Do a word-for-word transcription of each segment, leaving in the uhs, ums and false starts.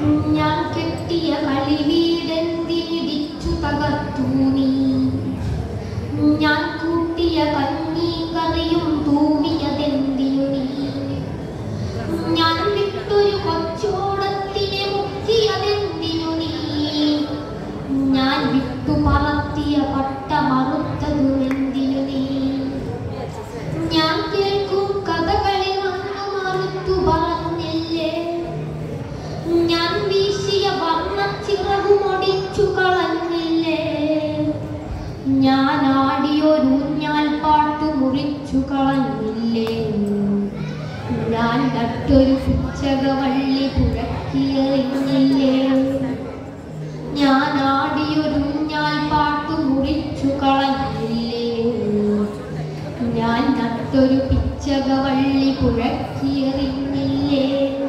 ഞാൻ കെട്ടിയ കളിവീടെന്തിടിച്ചു തകർത്തു നീ, ഞാൻ കൂട്ടിയ കഞ്ഞി കറിയും തൂവിയതെന്തിനു നീ, ഞാൻ വിട്ടൊരു കൊച്ചോടത്തിനെ മുക്കിയതെന്തിനു നീ, ഞാൻ വിട്ടു പറത്തിയ പട്ട മറുത്തതുമെന്തിനു നീ, ഞാൻ കേൾക്കും കഥകളിൽ വന്നു മറുത്തു പറഞ്ഞില്ലേ, ഞാൻ വീശിയ വർണ്ണച്ചിറകുമൊടിച്ചു കളഞ്ഞില്ലേ, ഞാൻ ആടിയൊരൂഞ്ഞാൽ പാട്ടു മുറിച്ചു കളഞ്ഞില്ലേ, ഞാൻ നട്ടൊരു പുച്ചകവള്ളി പുഴക്കിയെറിഞ്ഞില്ലേ, ഞാൻ ആടിയൊരൂഞ്ഞാൽ പാട്ടു മുറിച്ചു കളഞ്ഞില്ലേ, ഞാൻ നട്ടൊരു പിച്ചകവള്ളി പുഴക്കിയെറിഞ്ഞില്ലേ,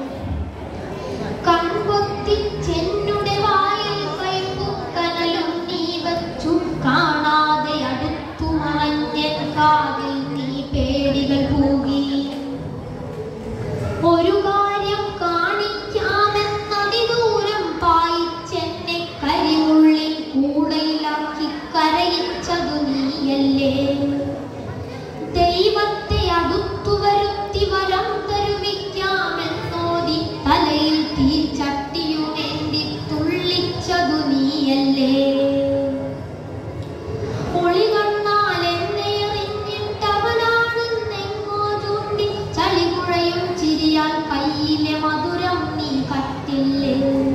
കൺപൊത്തിച്ചെന്നുടെ വായിൽ കൈപ്പും കനലും നീ വച്ചു, കാണാതെ അടുത്തു മറഞ്ഞൻ കാതിൽ നീ പേടികൾ പൂകി, ഒരു കാര്യം കാണിക്കാമെന്നതിദൂരം പായിച്ചെന്നെ കരിമുള്ളിൽ കൂടയിലാക്കി കരയിച്ചതു നീയല്ലേ, ദൈവത്തെ അടുത്തു വരുത്തി വരം തരുവിക്കാമെന്നോതി തലയിൽ തീച്ചട്ടിയുമേന്തി തുള്ളിച്ചതു നീയല്ലേ, ഒളികണ്ണാൽ എന്നെ എറിഞ്ഞിട്ടവനാണെന്നെങ്ങോ ചൂണ്ടി ചളികുഴയും ചിരിയാൽ കയ്യിലെ മധുരം നീ കട്ടില്ലേ,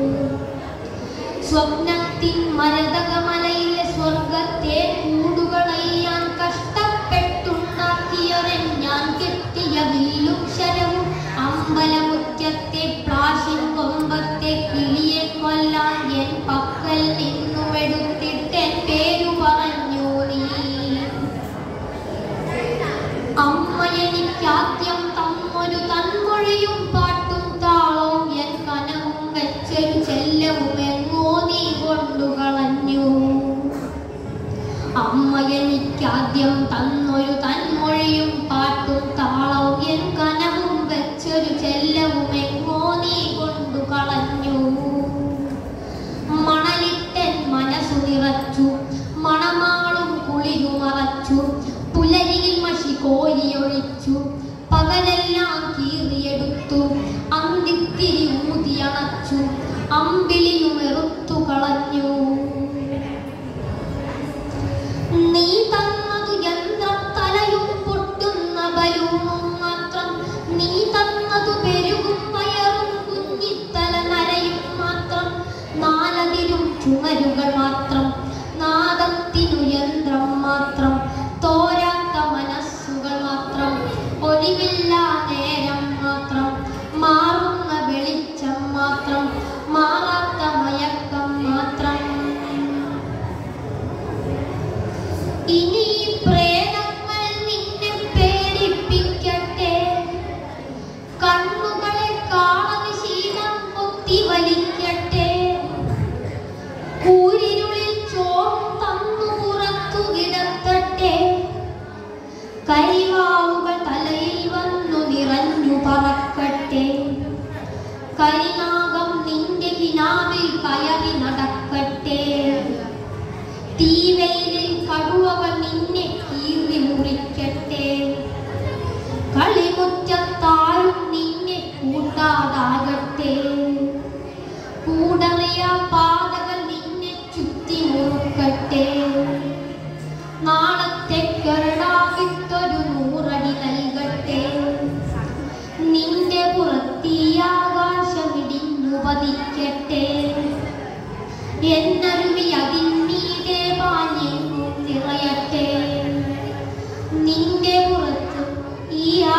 സ്വപ്നത്തിൻ മരതകമലയിലെ സ്വർഗത്തെ കൂടുകളെയ്യാൻ കഷ്ടപ്പെട്ടുണ്ടാക്കിയവൻ ഞാൻ കെട്ടിയ വില്ലും ശരവും, അമ്പലമുറ്റത്തെ പ്ലാശിൻ കൊമ്പത്തെ കിളിയെ കൊല്ലാൻ എൻ പക്കൽ നിന്നുമെടുത്തിട്ടെൻ പേരു പറഞ്ഞു നീ, അമ്മ എനിക്കാദ്യം തന്നൊരു തന്മൊഴിയും പാട്ടും താളവും എൻ കനവും വെച്ചൊരു ചെല്ലവും എങ്ങോ നീ കൊണ്ടുകളഞ്ഞു, അമ്മ എനിക്കാദ്യം തന്നൊരു തന്മൊഴിയും പാട്ടും താളവും എൻ കനവും വെച്ചൊരു ചെല്ലവും എങ്ങോ നീ കൊണ്ടുകളഞ്ഞു, മണലിട്ടെൻ മനസ്സു നിറച്ചു, മണമാളും കുളിരുമറച്ചു, പുലരിയിൽ മഷി കോരിയൊഴിച്ചു, പകലെല്ലാം കീറിയെടുത്തു, അന്തിത്തിരി ഊതിയണച്ചു, അമ്പിളിയുമെറുത്തു കളഞ്ഞു, നീ തന്നതു യന്ത്രത്തലയും പൊട്ടുന്ന ബലൂണും മാത്രം, നീ തന്നതു പെരുകും വയറും കുഞ്ഞിത്തല നരയും മാത്രം, നാലതിരും ചുമരുകൾ മാത്രം, നാദത്തിനു യന്ത്രം മാത്രം, തോരാത്ത മനസ്സുകൾ മാത്രം, ഒലിവില്ലാ നേരം മാത്രം, മാറുന്ന വെളിച്ചം മാത്രം, മാറാത്ത മയക്കം മാത്രം. ഇനി പ്രേതങ്ങൾ നിന്നെ പേടിപ്പിക്കട്ടെ, കണ്ണുകളെ കാളവിശീലം പൊത്തി വലിക്കട്ടെ, കൂരിരുളിൽ ചോറും തന്നു പുറത്തു കിടത്തട്ടെ, കരിവാവുകൾ തലയിൽ വന്നു നിറഞ്ഞു പറക്കട്ടെ, കരിനാഗം നിന്റെ കിനാവിൽ കയറി നടക്കട്ടെ, തീവെയിലിൽ കടുവകൾ നിന്നെ കീറി മുറിക്കട്ടെ, കളിമുറ്റത്താരും നിന്നെ കൂട്ടാതാകട്ടെ, കൂടറിയ പാതകൾ നിന്നെ ചുറ്റി മുറുക്കട്ടെ, നാളത്തെ കരടാവിട്ടൊരു നൂറടി നൽകട്ടെ, നിന്റെ പുറത്തീയാകാശമിടിഞ്ഞു പതിക്കട്ടെ, എന്നരുവി അതിന്നീടെ പാഞ്ഞെങ്ങും നിറയട്ടെ, നിന്റെ പുറത്ത് ഈ